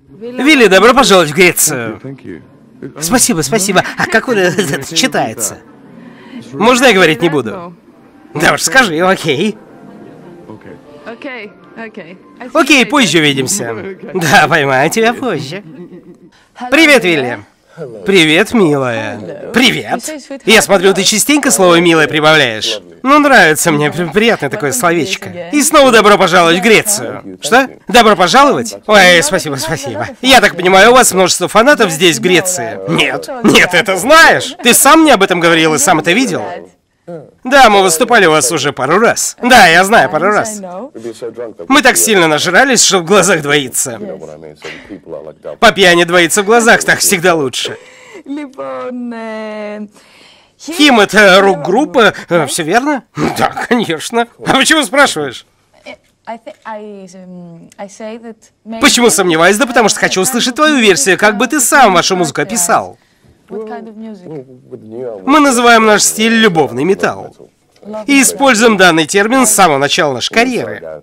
Вилли, добро пожаловать в Грецию. Спасибо, спасибо. А как это читается? Можно я говорить не буду? Да уж, скажи, окей. Окей, позже увидимся. Да, поймаю тебя позже. Привет, Вилли. Привет, милая. Привет. Я смотрю, ты частенько слово «милая» прибавляешь. Ну, нравится мне, приятное такое словечко. И снова добро пожаловать в Грецию. Что? Добро пожаловать? Ой, спасибо, спасибо. Я так понимаю, у вас множество фанатов здесь, в Греции? Нет. Нет, это знаешь. Ты сам мне об этом говорил и сам это видел? Да, мы выступали у вас уже пару раз. Да, я знаю, пару раз. Мы так сильно нажрались, что в глазах двоится. По пьяни двоится в глазах, так всегда лучше. Хим — это рок-группа, все верно? Да, конечно. А почему спрашиваешь? Почему сомневаюсь? Да потому что хочу услышать твою версию, как бы ты сам вашу музыку описал. Мы называем наш стиль любовный металл. И используем данный термин с самого начала нашей карьеры.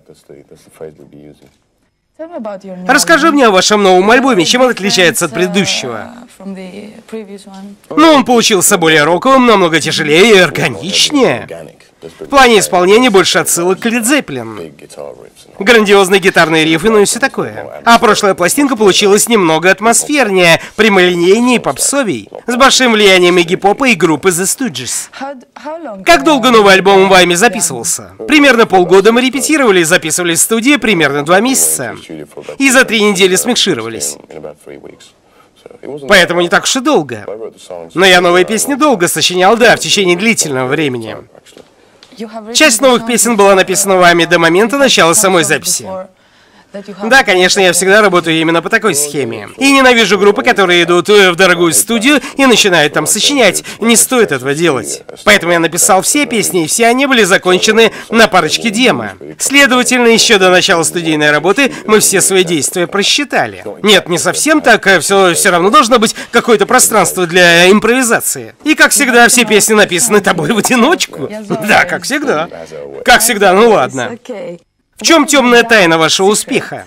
Расскажи мне о вашем новом альбоме, чем он отличается от предыдущего? Ну, он получился более роковым, намного тяжелее и органичнее. В плане исполнения больше отсылок к Led Zeppelin. Грандиозные гитарные рифы, ну и все такое. А прошлая пластинка получилась немного атмосфернее, прямолинейнее и попсовей, с большим влиянием игги-попа и группы The Stooges. Как долго новый альбом вами записывался? Примерно полгода мы репетировали и записывали в студии примерно 2 месяца. И за 3 недели смикшировались. Поэтому не так уж и долго. Но я новые песни долго сочинял, да, в течение длительного времени. Часть новых песен была написана вами до момента начала самой записи. Да, конечно, я всегда работаю именно по такой схеме. И ненавижу группы, которые идут в дорогую студию и начинают там сочинять. Не стоит этого делать. Поэтому я написал все песни, и все они были закончены на парочке демо. Следовательно, еще до начала студийной работы мы все свои действия просчитали. Нет, не совсем так, все равно должно быть какое-то пространство для импровизации. И, как всегда, все песни написаны тобой в одиночку. Да, как всегда. Как всегда, ну ладно. В чем темная тайна вашего успеха?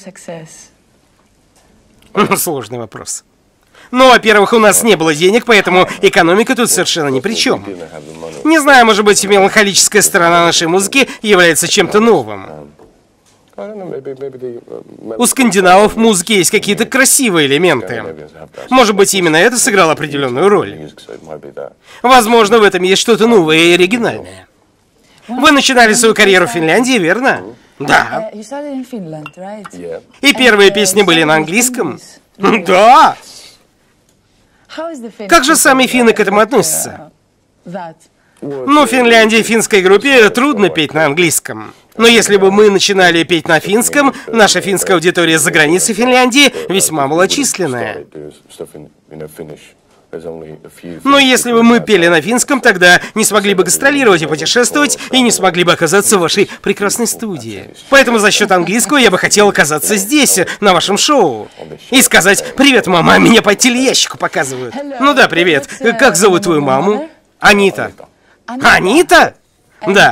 Сложный вопрос. Ну, во-первых, у нас не было денег, поэтому экономика тут совершенно ни при чем. Не знаю, может быть, меланхолическая сторона нашей музыки является чем-то новым. У скандинавов в музыке есть какие-то красивые элементы. Может быть, именно это сыграло определенную роль. Возможно, в этом есть что-то новое и оригинальное. Вы начинали свою карьеру в Финляндии, верно? Да. И первые песни были на английском? Да. Как же сами финны к этому относятся? Ну, в Финляндии финской группе трудно петь на английском. Но если бы мы начинали петь на финском, наша финская аудитория за границей Финляндии весьма малочисленная. Но если бы мы пели на финском, тогда не смогли бы гастролировать и путешествовать, и не смогли бы оказаться в вашей прекрасной студии. Поэтому за счет английского я бы хотел оказаться здесь, на вашем шоу. И сказать: «Привет, мама, меня по телеящику показывают». Ну да, привет. Как зовут твою маму? Анита. Анита? Да.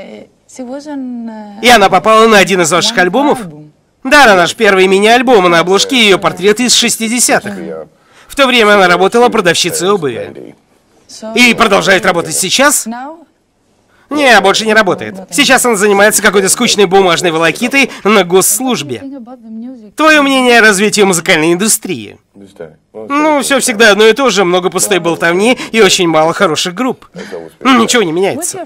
И она попала на один из ваших альбомов? Да, на наш первый мини-альбом, и на обложке ее портрет из 60-х. В то время она работала продавщицей обуви. И продолжает работать сейчас? Не, больше не работает. Сейчас она занимается какой-то скучной бумажной волокитой на госслужбе. Твое мнение о развитии музыкальной индустрии? Ну, все всегда одно и то же. Много пустой болтовни и очень мало хороших групп. Ничего не меняется.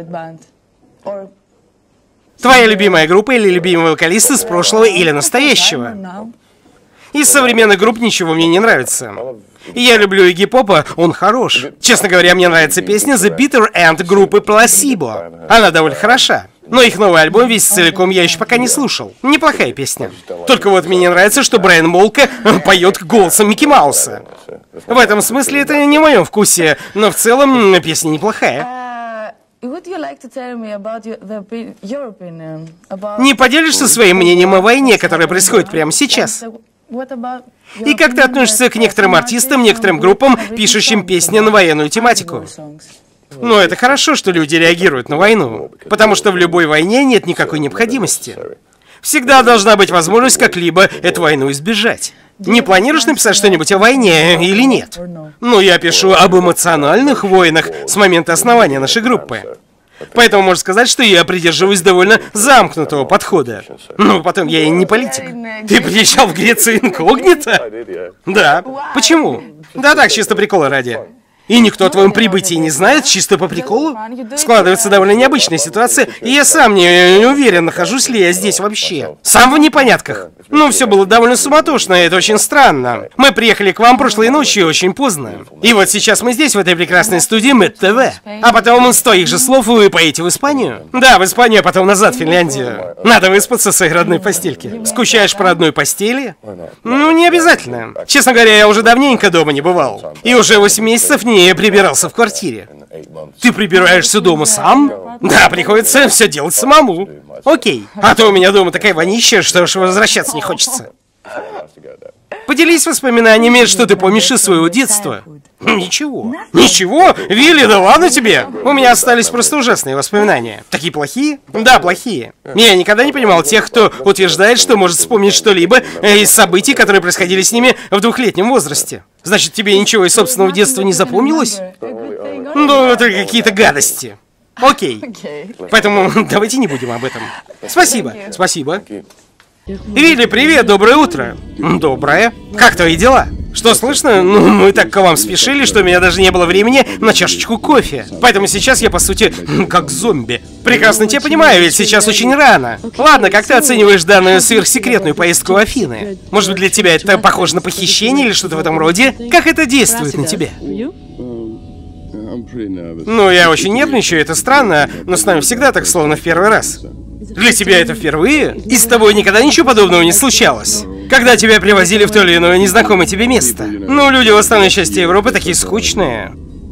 Твоя любимая группа или любимый вокалист из прошлого или настоящего? Из современных групп ничего мне не нравится. Я люблю игги-попа, он хорош. Честно говоря, мне нравится песня The Bitter End группы Placebo. Она довольно хороша. Но их новый альбом весь целиком я еще пока не слушал. Неплохая песня. Только вот мне не нравится, что Брайан Молка поет голосом Микки Мауса. В этом смысле это не в моем вкусе, но в целом песня неплохая. Не поделишься своим мнением о войне, которая происходит прямо сейчас? И как ты относишься к некоторым артистам, некоторым группам, пишущим песни на военную тематику? Ну, это хорошо, что люди реагируют на войну, потому что в любой войне нет никакой необходимости. Всегда должна быть возможность как-либо эту войну избежать. Не планируешь написать что-нибудь о войне или нет? Ну, я пишу об эмоциональных войнах с момента основания нашей группы. Поэтому можно сказать, что я придерживаюсь довольно замкнутого подхода. Ну, потом я и не политик. Ты приезжал в Грецию инкогнито? Да. Почему? Да так, чисто прикола ради. И никто о твоем прибытии не знает, чисто по приколу? Складывается довольно необычная ситуация, и я сам не уверен, нахожусь ли я здесь вообще. Сам в непонятках. Ну, все было довольно суматошно, и это очень странно. Мы приехали к вам прошлой ночью очень поздно. И вот сейчас мы здесь, в этой прекрасной студии Мэд ТВ. А потом, с твоих же слов, вы поедете в Испанию? Да, в Испанию, а потом назад в Финляндию. Надо выспаться в своей родной постельке. Скучаешь по родной постели? Ну, не обязательно. Честно говоря, я уже давненько дома не бывал. И уже 8 месяцев не прибирался в квартире. Ты прибираешься дома сам? Да, приходится все делать самому. Окей. А то у меня дома такая вонища, что уж возвращаться не хочется. Поделись воспоминаниями, что ты помнишь из своего детства. Ничего. Ничего? Вилли, да ладно тебе? У меня остались просто ужасные воспоминания. Такие плохие? Да, плохие. Я никогда не понимал тех, кто утверждает, что может вспомнить что-либо из событий, которые происходили с ними в 2-летнем возрасте. Значит, тебе ничего из собственного детства не запомнилось? Ну, это какие-то гадости. Окей. Поэтому давайте не будем об этом. Спасибо. Спасибо. Вилли, привет, доброе утро. Доброе. Как твои дела? Что слышно? Ну, мы так к вам спешили, что у меня даже не было времени на чашечку кофе. Поэтому сейчас я, по сути, как зомби. Прекрасно тебя понимаю, ведь сейчас очень рано. Ладно, как ты оцениваешь данную сверхсекретную поездку в Афины? Может быть, для тебя это похоже на похищение или что-то в этом роде? Как это действует на тебя? Ну, я очень нервничаю, это странно, но с нами всегда так, словно в первый раз. Для тебя это впервые? И с тобой никогда ничего подобного не случалось? Когда тебя привозили в то или иное незнакомое тебе место? Ну, люди в остальной части Европы такие скучные.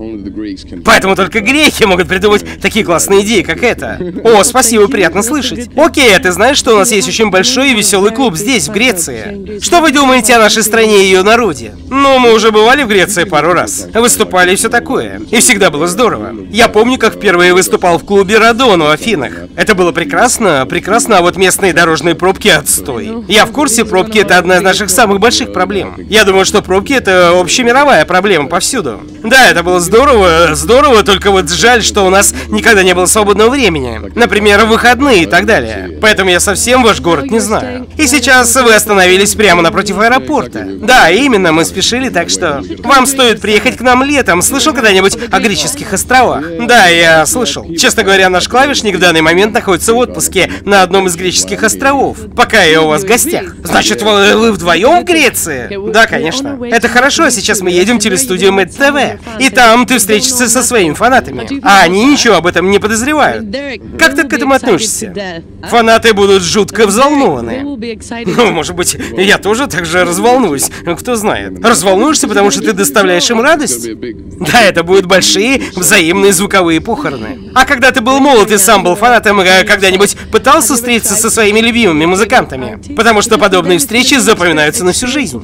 Поэтому только греки могут придумать такие классные идеи, как это. О, спасибо, приятно слышать. Окей, а ты знаешь, что у нас есть очень большой и веселый клуб здесь, в Греции? Что вы думаете о нашей стране и ее народе? Ну, мы уже бывали в Греции пару раз. Выступали и все такое. И всегда было здорово. Я помню, как впервые выступал в клубе Радону в Афинах. Это было прекрасно, прекрасно, а вот местные дорожные пробки отстой. Я в курсе, пробки — это одна из наших самых больших проблем. Я думаю, что пробки — это общемировая проблема повсюду. Да, это было здорово, здорово, только вот жаль, что у нас никогда не было свободного времени. Например, в выходные и так далее. Поэтому я совсем ваш город не знаю. И сейчас вы остановились прямо напротив аэропорта. Да, именно, мы спешили, так что вам стоит приехать к нам летом. Слышал когда-нибудь о греческих островах? Да, я слышал. Честно говоря, наш клавишник в данный момент находится в отпуске на одном из греческих островов. Пока я у вас в гостях. Значит, вы вдвоем в Греции? Да, конечно. Это хорошо, сейчас мы едем в телестудию Мэд ТВ. И там ты встретишься со своими фанатами. А они ничего об этом не подозревают. Как ты к этому относишься? Фанаты будут жутко взволнованы. Ну, может быть, я тоже так же разволнуюсь. Кто знает. Разволнуешься, потому что ты доставляешь им радость? Да, это будут большие взаимные звуковые похороны. А когда ты был молод и сам был фанатом, когда-нибудь пытался встретиться со своими любимыми музыкантами? Потому что подобные встречи запоминаются на всю жизнь.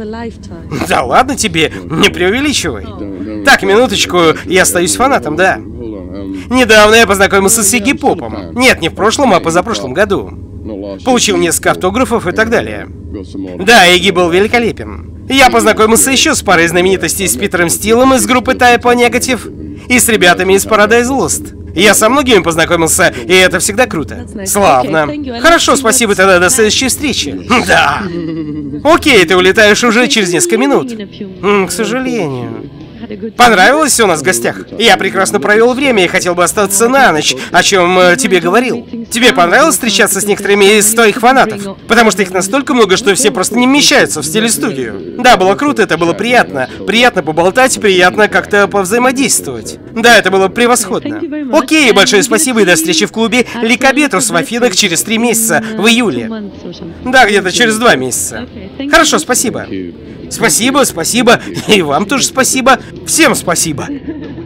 Да ладно тебе, не преувеличивай. Так, минуточку, я остаюсь фанатом, да. Недавно я познакомился с Игги Попом. Нет, не в прошлом, а позапрошлом году. Получил несколько автографов и так далее. Да, Игги был великолепен. Я познакомился еще с парой знаменитостей, с Питером Стилом из группы Type O Negative и с ребятами из Paradise Lost. Я со многими познакомился, и это всегда круто. Славно. Хорошо, спасибо тогда, до следующей встречи. Да. Окей, ты улетаешь уже через несколько минут. К сожалению. Понравилось все у нас в гостях? Я прекрасно провел время и хотел бы остаться на ночь, о чем тебе говорил. Тебе понравилось встречаться с некоторыми из твоих фанатов? Потому что их настолько много, что все просто не вмещаются в телестудию. Да, было круто, это было приятно. Приятно поболтать, приятно как-то повзаимодействовать. Да, это было превосходно. Окей, большое спасибо и до встречи в клубе Ликабетус в Афинах через 3 месяца, в июле. Да, где-то через 2 месяца. Хорошо, спасибо. Спасибо, спасибо. И вам тоже спасибо. Всем спасибо.